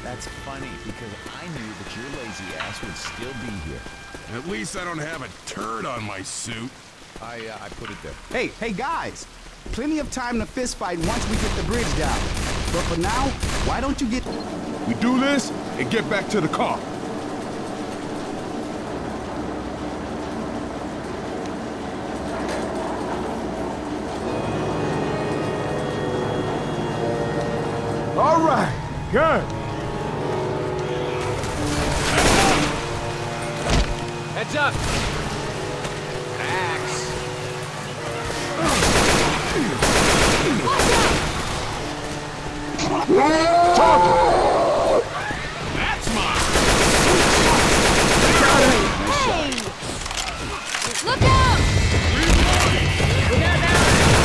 That's funny, because I knew that your lazy ass would still be here. At least I don't have a turd on my suit. I put it there. Hey guys! Plenty of time to fist fight once we get the bridge down. But for now, why don't you get... We do this and get back to the car. All right, good. Heads up! Axe! That's mine! Hey! Look out! Look out now!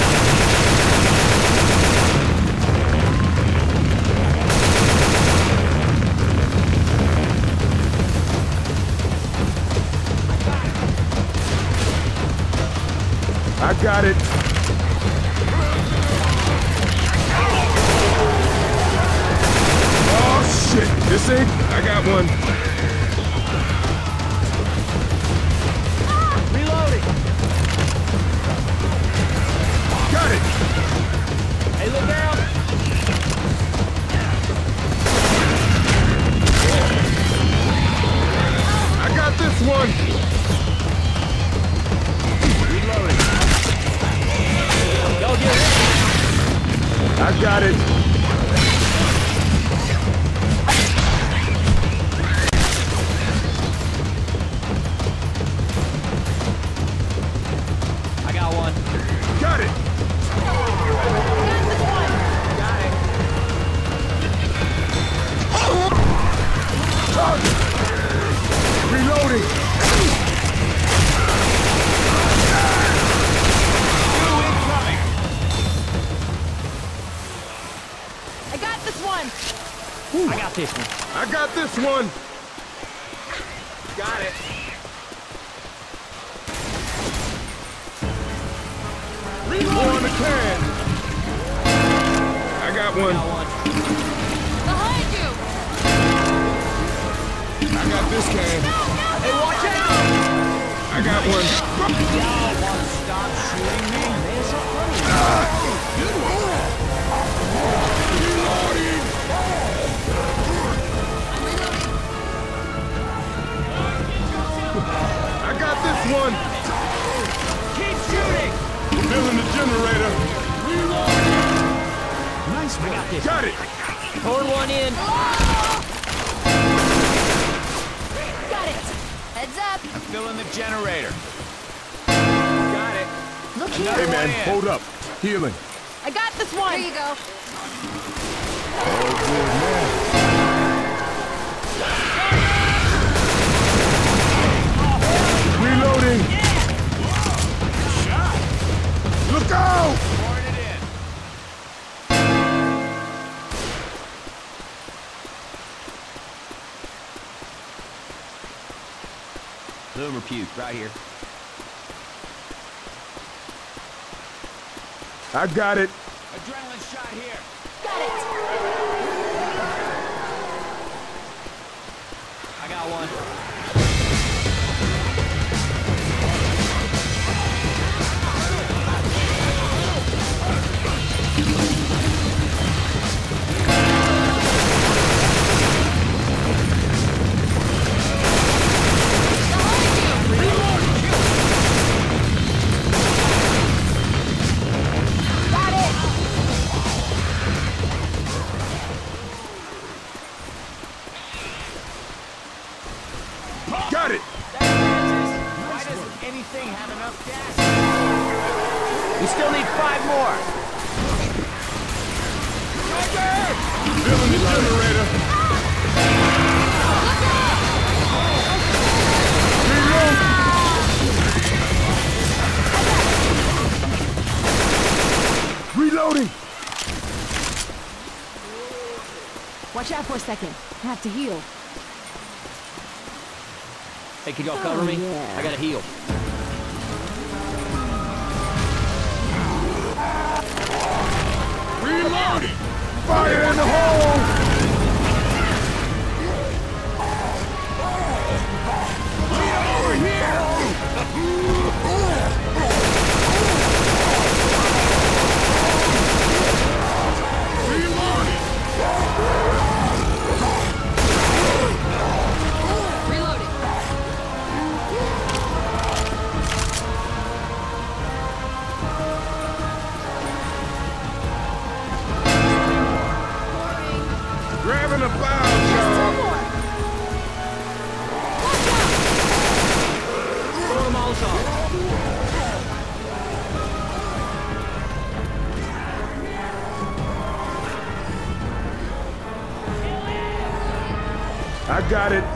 I got it. Oh shit! This ain't. I got one. Reloading! Got it. Hey, look out! I got this one. Reloading! Go get it! I got it. I got one. Got it. Got it. Reloading. I got this one! I got this one. I got this one. Got it. More on the can. I got one. Got one. Behind you! I got this can. Hey, watch out! I got one. Y'all want to stop shooting me? Man, stop running. I got this one. Keep shooting! Filling the generator. Nice one. I got this. Got it. Poured one in. Got it! Heads up! I'm filling the generator. Got it. Look Hey here! man, hold up. Healing. I got this one! Here you go. Reloading. Look out! Pouring it in. Little repute, right here. I got it. Adrenaline shot here. Got it! I got one. Got it! Got it. Why doesn't anything have enough gas? We still need 5 more. Filling the generator. Reload. Reloading. Watch out for a second. I have to heal. Hey, can y'all cover me? yeah. I gotta heal. Reloading. Fire in the hole. I got it.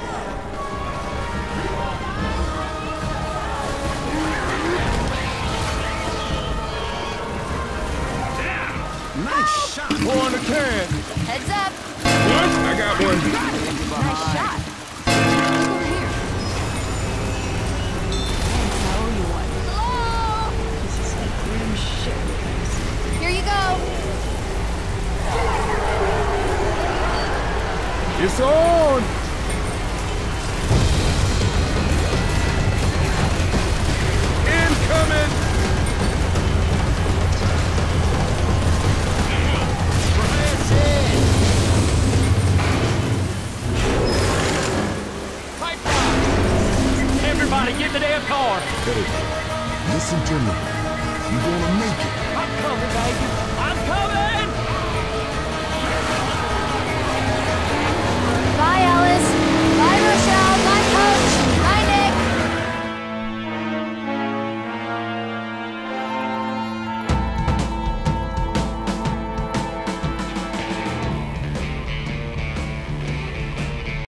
Nice shot. Pour on the can. Heads up. What? I got one. Nice shot. Over here. Thanks, I owe you one. Hello. This is some grim shit, guys. Here you go. It's on. Incoming. Everybody, get in the damn car! Hey, listen to me. You're gonna